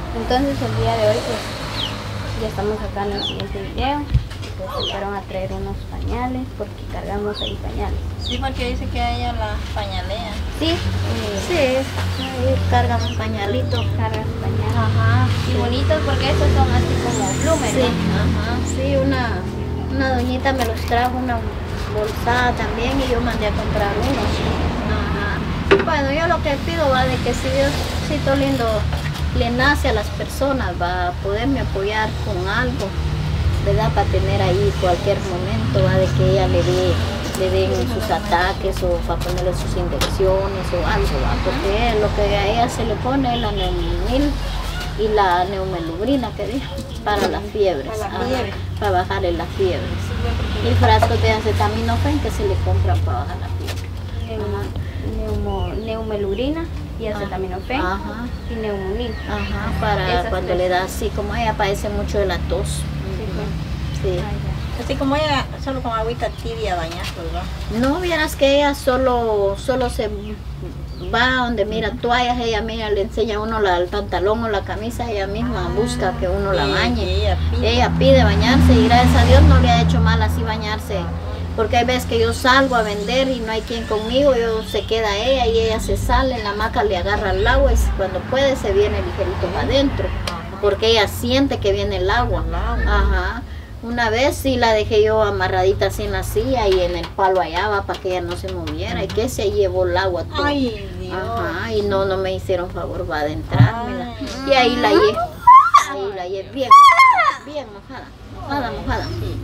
Entonces el día de hoy pues ya estamos acá en el siguiente video. Pues fueron a traer unos pañales porque cargamos ahí pañales. Sí, porque dice que a ella la pañalea. Sí, Sí, ahí cargan un pañalito. cargan pañales. Ajá. Y bonitos porque estos son así como plumes, Sí, ¿no? ajá. Sí, una doñita me los trajo, una bolsada también, y yo mandé a comprar unos. Ajá. Bueno, yo lo que pido va de que si Diosito lindo le nace a las personas, va a poderme apoyar con algo, ¿verdad? Para tener ahí cualquier momento, va de que ella le den sus ataques o para ponerle sus inyecciones o algo, va, porque lo que a ella se le pone es la neumonil y la neumelubrina, que dijo, para las fiebres, para bajarle las fiebres. Y frascos de acetaminofén que se le compran para bajar la fiebre. Neumelubrina y acetaminofén y neumonil. Ajá, para Esas cuando tres. le da así, como ella padece mucho de la tos. Sí. Así como ella, solo con agüita tibia bañar, ¿verdad? No, vieras que ella solo se va donde mira toallas, ella mira, le enseña a uno el pantalón o la camisa, ella misma busca que uno la bañe. Y Ella pide bañarse y gracias a Dios no le ha hecho mal así bañarse. Porque hay veces que yo salgo a vender y no hay quien conmigo, se queda ella y ella se sale, en la hamaca le agarra el agua y cuando puede se viene ligerito para adentro. Porque ella siente que viene el agua. Ajá. Una vez sí la dejé yo amarradita así en la silla y en el palo allá va para que ella no se moviera y que se llevó el agua todo. Ay, Dios. Ajá, y no me hicieron favor va de entrar, mira. Y ahí la llevé bien mojada.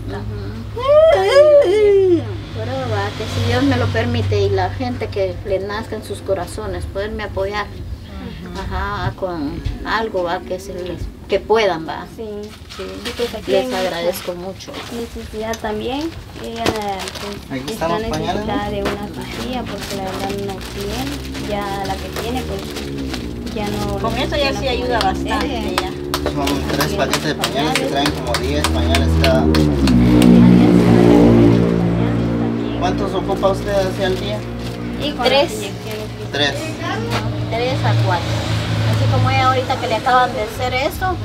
Pero va, que si Dios me lo permite y la gente que le nazca en sus corazones, poderme apoyar con algo, va, que puedan, va. Sí. Sí, Y pues aquí les hay agradezco mucho. necesidad también. Ella pues, Aquí está están los pañales, necesitada de una pastilla porque la verdad no tiene. Ya la que tiene pues ya no. Con eso ya sí ayuda bastante. Ya. Son 3 paquetes de pañales que traen como 10 pañales cada. ¿Cuántos ocupa usted hacia el día? Y con 3. las inyecciones. 3. 3 a 4. Así como ella ahorita que le acaban de hacer eso,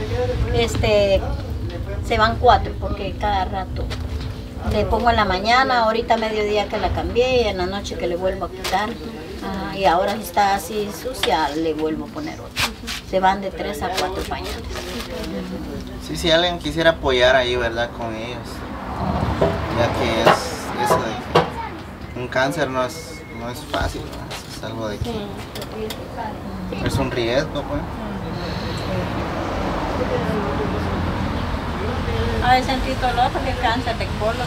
se van 4 porque cada rato le pongo en la mañana, ahorita a mediodía que la cambié y en la noche que le vuelvo a quitar. Y ahora si está así sucia le vuelvo a poner otro. Se van de 3 a 4 pañales. Sí, si alguien quisiera apoyar ahí, ¿verdad? Con ellos. Ya que es eso de que un cáncer no es fácil, ¿no? Es algo de que es un riesgo, pues. A veces sentí dolor porque cáncer de colon,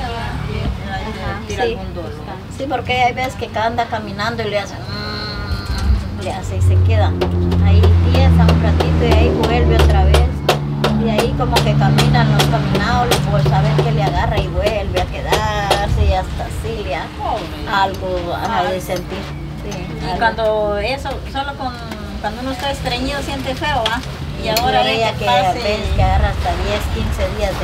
Sí, porque hay veces que anda caminando y le hacen y se queda ahí tiesa un ratito y ahí vuelve otra vez. Y ahí como que caminan los caminados, por saber que le agarra y vuelve a quedarse y hasta así le algo de sentir. Sí, Y algo. cuando eso, cuando uno está estreñido siente feo, ¿ah? Y ahora Y ella que que a veces que agarra hasta 10, 15 días de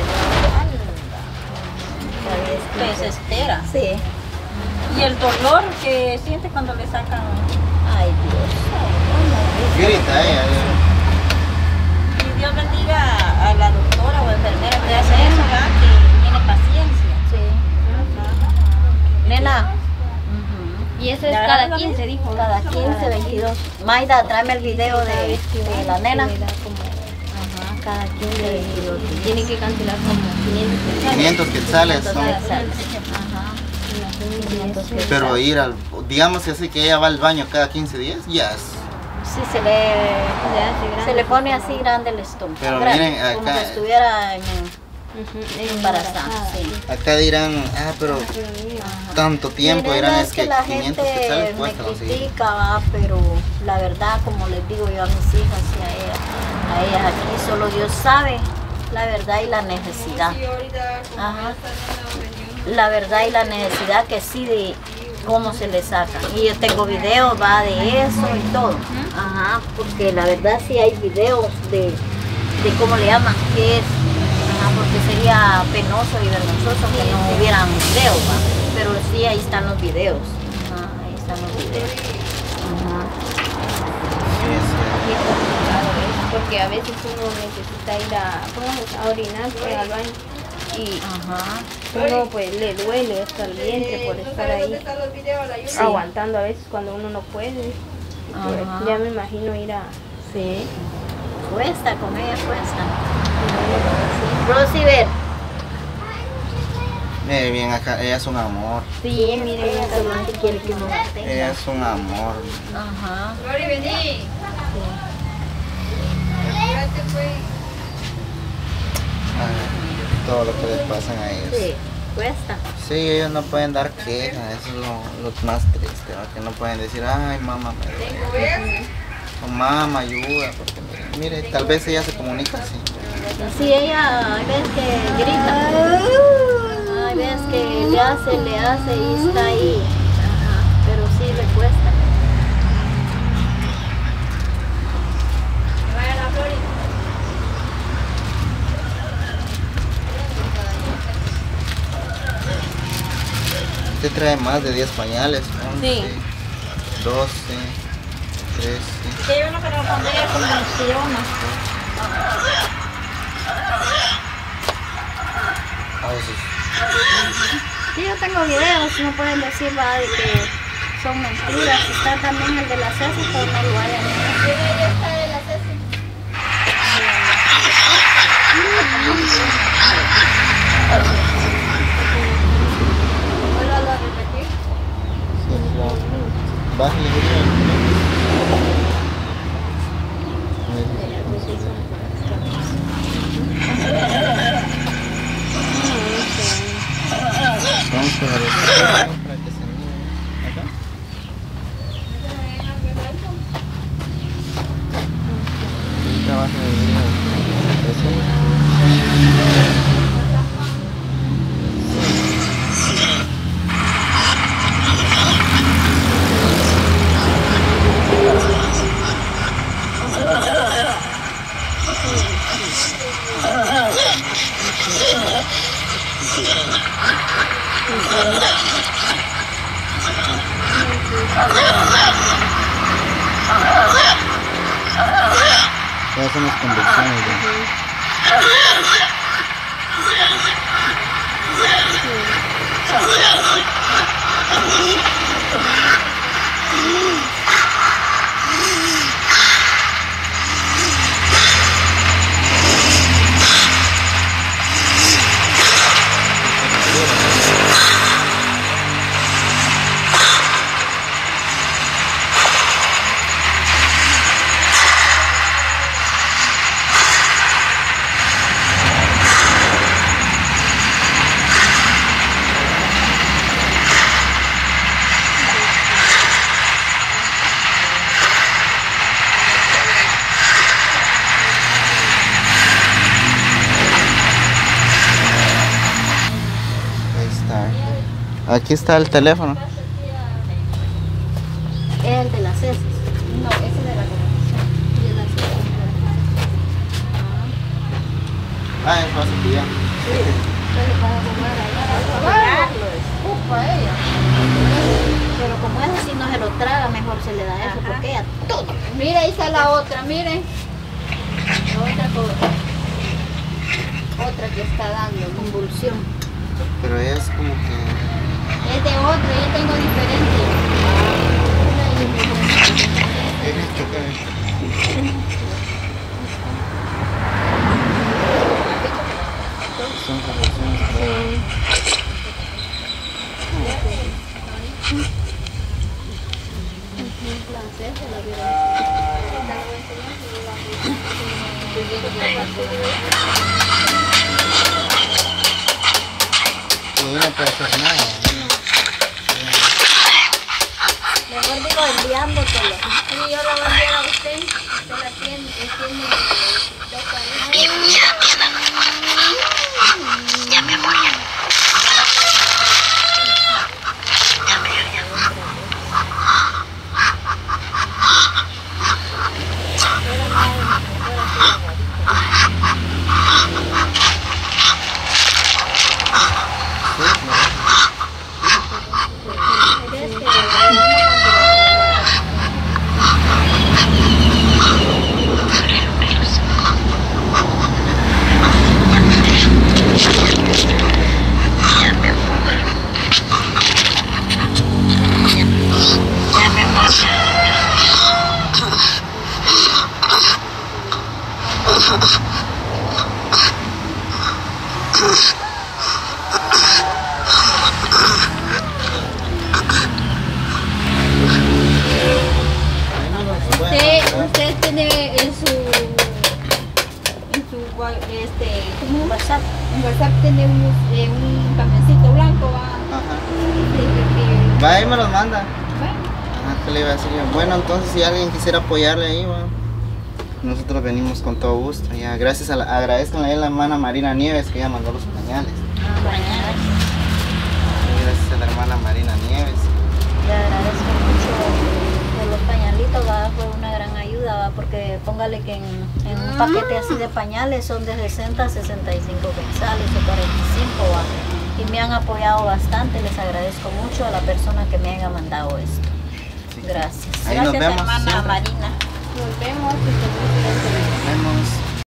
se desespera. Sí. Y el dolor que siente cuando le sacan. Ay Dios. Grita ella. Y Dios bendiga a la doctora o enfermera que hace eso, ¿verdad? Que tiene paciencia. Sí. Nena. Y eso es ¿La cada verdad, 15, dijo. Cada 15, 22. Maida, tráeme el video de la nena. Cada 15, 22. Tiene que cancelar como 500. 500 quetzales son. Pero ir digamos que así que ella va al baño cada 15 días, ya es. Sí, se le pone así grande el estómago. Pero grande, miren, como acá- si estuviera embarazada. Sí. Acá dirán, pero tanto tiempo, Miren, dirán, es es que la 500 gente quetzales me cuesta conseguir. critica, va, pero la verdad, como les digo yo a mis hijas y a ellas aquí, solo Dios sabe la verdad y la necesidad. Ajá. La verdad y la necesidad que sí de cómo se le saca. Y yo tengo videos, va, de eso y todo. Ajá, porque la verdad sí hay videos de cómo le llaman, qué es. Ajá, porque sería penoso y vergonzoso que no hubieran videos, va. Pero sí, ahí están los videos. Ajá, ahí están los videos. Ajá. Sí, Y es complicado eso, porque porque a veces uno necesita ir a orinar pues, al baño y uno pues le duele hasta el vientre por estar ahí aguantando a veces cuando uno no puede. Pues, ya me imagino ir a... Sí, cuesta, con ella cuesta. Rosy, ver. Bien acá, ella es un amor. Sí, mire, Ella solamente quiere que uno la tenga. Ella es un amor. Ajá. Glory, vení. Todo lo que les pasan a ellos. Sí, cuesta. Sí, ellos no pueden dar quejas, eso es lo más triste, ¿no? Que no pueden decir, ay mamá me duele, o mamá ayuda, porque mire, tal vez ella se comunica así. Sí, ella hay veces que grita. Hay veces que le hace y está ahí. Ajá, pero sí le cuesta. Usted trae más de 10 pañales, 11, 12, 13. Sí, uno que no pondría convulsiona. A veces. Sí, yo tengo videos, no pueden decir va de que son mentiras. Está también el de la Ceci, pero no lo vayan a ver. Está de la Ceci. ¿Vuelvo a repetir? Sí, claro. Bájale, vamos a ver para que se mire. Acá. Trabaja ya son las convulsiones. Aquí está el teléfono. Es el de las Ceci. No, ese de la convulsión. De la Ceci. Es fácil que ya. Pero como es así no se lo traga, mejor se le da eso porque ella todo. Mira, ahí está la otra, miren. Otra que está dando convulsión. Pero ella es como que... Es de otro, yo tengo diferente. Son convulsiones. Y no puede hacer nada. Mejor digo enviándotelo. Sí, yo la voy a enviar a usted. Usted la tiene, Ya, mi amor, ya. Usted tiene en su ¿cómo? WhatsApp. En WhatsApp tiene un camioncito blanco, va. Ajá. Sí, Va, ahí me los manda. bueno. ¿Qué le iba a decir yo? Bueno, entonces si alguien quisiera apoyarle ahí, bueno, nosotros venimos con todo gusto. Ya, gracias agradezcanle a la hermana Marina Nieves que ya mandó los pañales. Gracias a la hermana Marina Nieves. Le agradezco mucho por los pañalitos, ¿va? Fue una gran ayuda, ¿va? Porque póngale que en un paquete así de pañales son de 60 a 65 quetzales o 45, ¿va? Y me han apoyado bastante, les agradezco mucho a la persona que me haya mandado esto. Gracias. Ahí nos Gracias, vemos hermana siempre. Marina. Nos vemos y que Dios te bendiga. Nos vemos.